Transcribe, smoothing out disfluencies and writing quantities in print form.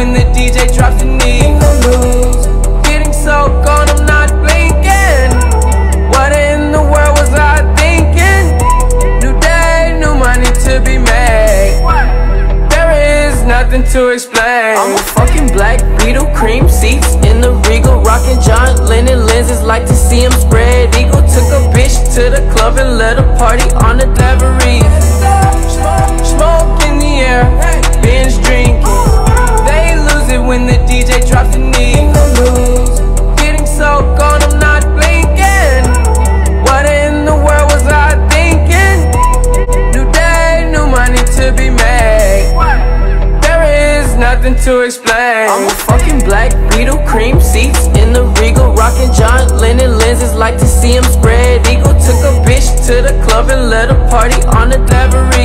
when the DJ drops the knee. In the news, getting so gone, I'm not blinking. What in the world was I thinking? New day, new money to be made. There is nothing to explain. I'm a fucking black Beetle, cream seats in the Regal, rocking John Lennon lenses, like to see him spread eagle. Took a bitch to the club and let her party on the Daiquiri. Smoke in the air, binge drinking. They lose it when the DJ drops the knee. In the news, getting so gone, I'm not blinking. What in the world was I thinking? New day, new money to be made. There is nothing to explain. I'm a fucking black Beetle, cream seats in the Regal, rocking John Lennon lenses, like to see him spread eagle. Took a bitch to the club and let her party on the Daiquiri.